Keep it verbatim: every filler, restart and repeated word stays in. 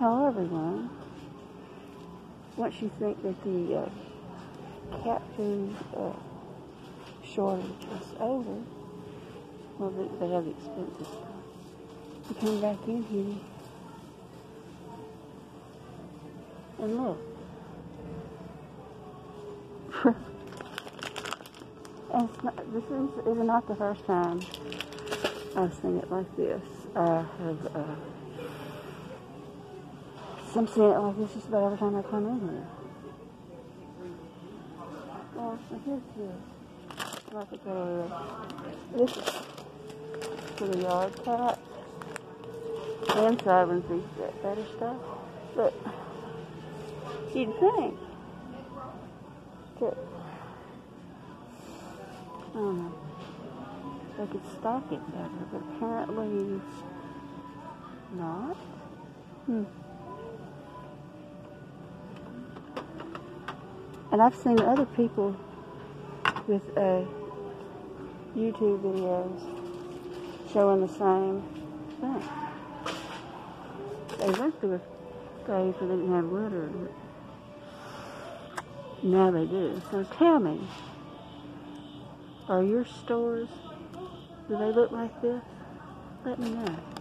However, then, once you think that the uh, cat food uh, shortage is over, well, they, they have the expensive stuff. You come back in here and look. And it's not, this is, is not the first time I've seen it like this. I have, uh, I'm seeing it like this just about every time I come in here. Well, here's this. Like it's over there. This is for the yard cat. The inside ones these that better stuff. But you'd think that, I don't know, they could stock it better, but apparently not. Hmm. And I've seen other people with uh, YouTube videos showing the same thing. They went through a phase where they didn't have litter. Now they do. So tell me, are your stores, do they look like this? Let me know.